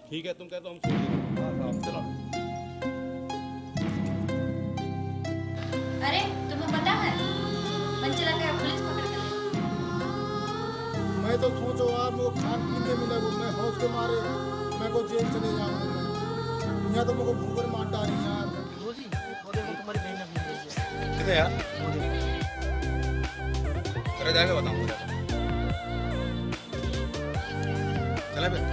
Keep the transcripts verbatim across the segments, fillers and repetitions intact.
ठीक है, तुम कहते हो हम सुन। हाँ हाँ चलो। अरे तुम्हें पता है मंचला का पुलिस पकड़ कर ले। मैं तो सोचो यार वो खान पीने मिले वो मैं हौस के मारे मैं को जेल चले जाऊँ। यहाँ तो मुझको भूख मार डाली यार। वो जी वो देखो तुम्हारी बहन अपनी भेजी है। किधर यार? वो देखो। अरे जाके बताऊँ। चला बे।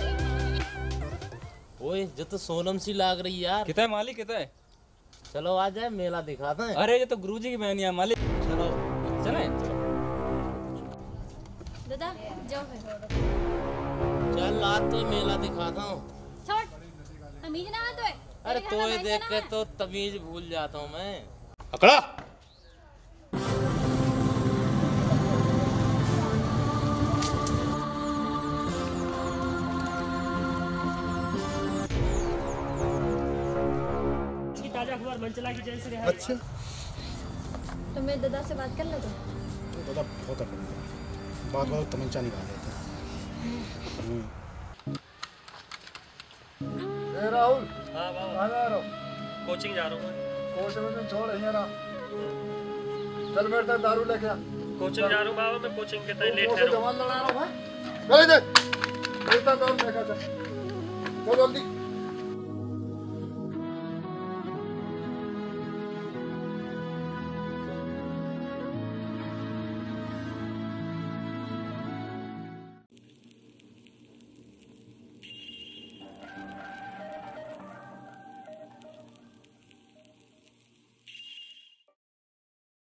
ओए जो तो सोनम सी लाग रही यार। कितना है मालिक कितना है? चलो आ जाए मेला दिखाते हैं। अरे ये तो गुरुजी की बहन है मालिक। चलो चले चलो। दादा जाओ फिर। चल आज तो मेला दिखाता हूँ। छोड़ तमीज ना तो है। अरे तो ही देख के तो तमीज भूल जाता हूँ मैं। अकड़ा। ताजा खबर मंचला की जेल से रिहाई। अच्छा तो मैं दादा से बात कर लो तो। तो दादा बहुत अपन बात बात तमंचा निकाल लेते हैं। ए राहुल। हाँ बाबा। कहाँ जा रहा हो? कोचिंग जा रहा हूँ मैं। कोचिंग में छोड़ यहाँ रहा। चल मेरे साथ दारू लेके आ। कोचिंग जा रहा हूँ बाबा मैं कोचिंग के तय लेट वो ठहरा हूँ। जवान लड़ा रहा हूँ मैं। चल इधर। मेरे साथ दारू लेके आ चल। चल जल्दी।